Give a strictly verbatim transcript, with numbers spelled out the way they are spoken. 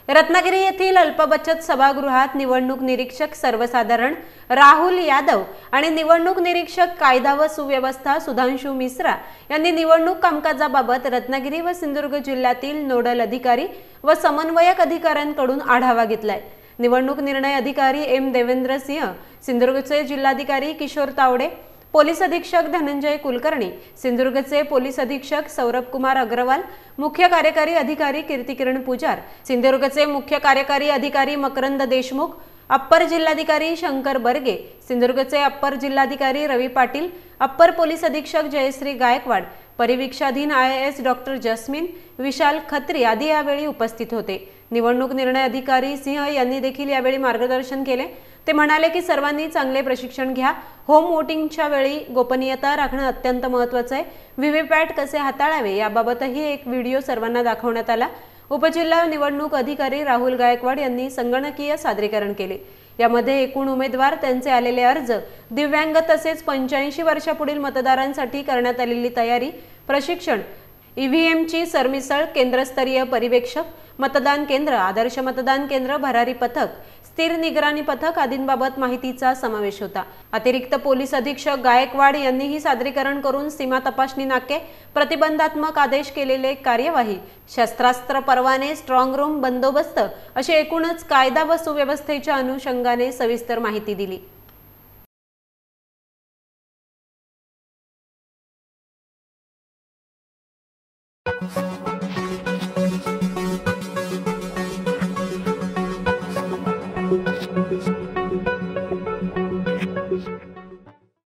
रत्नागिरी येथील अल्पबचत सभागृहात निवडणूक निरीक्षक सर्वसाधारण राहुल यादव आणि निवडणूक निरीक्षक कायदा व सुव्यवस्था सुधांशु मिश्रा यांनी निवडणूक कामकाजाबाबत रत्नागिरी व सिंधुदुर्ग जिल्ह्यातील नोडल अधिकारी व समन्वयक अधिकाऱ्यांकडून आढावा घेतलाय। निवडणूक निर्णय अधिकारी एम देवेंद्र सिंह, सिंधुदुर्गचे जिल्हाधिकारी किशोर तावडे, पोलीस अधीक्षक धनंजय कुलकर्णी, सिंधुदुर्गचे पोलीस अधीक्षक सौरभ कुमार अग्रवाल, मुख्य कार्यकारी अधिकारी कीर्तिकिरण पुजार, सिंधुदुर्गचे मुख्य कार्यकारी अधिकारी मकरंद देशमुख, अप्पर जिल्हाधिकारी शंकर बर्गे, सिंधुदुर्गचे अप्पर जिल्हाधिकारी रवी पाटील, अप्पर पोलीस अधीक्षक जयश्री गायकवाड, परिवीक्षाधीन I A S doctor Jasmin Vishal Khatri आदी यावेळी उपस्थित होते। निवडणूक निर्णय अधिकारी सिंह यांनी देखील यावेळी मार्गदर्शन केले। ते म्हणाले की सर्वांनी चांगले प्रशिक्षण घ्या। होम वोटिंगच्या वेळी गोपनीयता राखणे अत्यंत महत्त्वाचे आहे। व्हीव्हीपॅट कसे हाताळावे याबाबतही एक व्हिडिओ सर्वांना दाखवण्यात आला। उपजिल्हा निवडणूक अधिकारी राहुल गायकवाड यांनी संगणकीय सादरीकरण केले। यामध्ये एकूण उमेदवार, त्यांचे आलेले अर्ज, दिव्यांग तसेच पंच्याऐंशी वर्षापुढील मतदारांसाठी करण्यात आलेली तयारी, प्रशिक्षण, ईव्हीएमची सरमिसळ, केंद्रस्तरीय परिवेक्षक, मतदान केंद्र, आदर्श मतदान केंद्र, भरारी पथक, स्थिर निगराणी पथक आदींबाबत माहितीचा समावेश होता। अतिरिक्त पोलीस अधीक्षक गायकवाड यांनीही सादरीकरण करून सीमा तपासणी नाके, प्रतिबंधात्मक आदेश केलेले कार्यवाही, शस्त्रास्त्र परवाने, स्ट्रॉंग रूम, बंदोबस्त अशी एकूणच कायदा व सुव्यवस्थेच्या अनुषंगाने सविस्तर माहिती दिली। Thank you.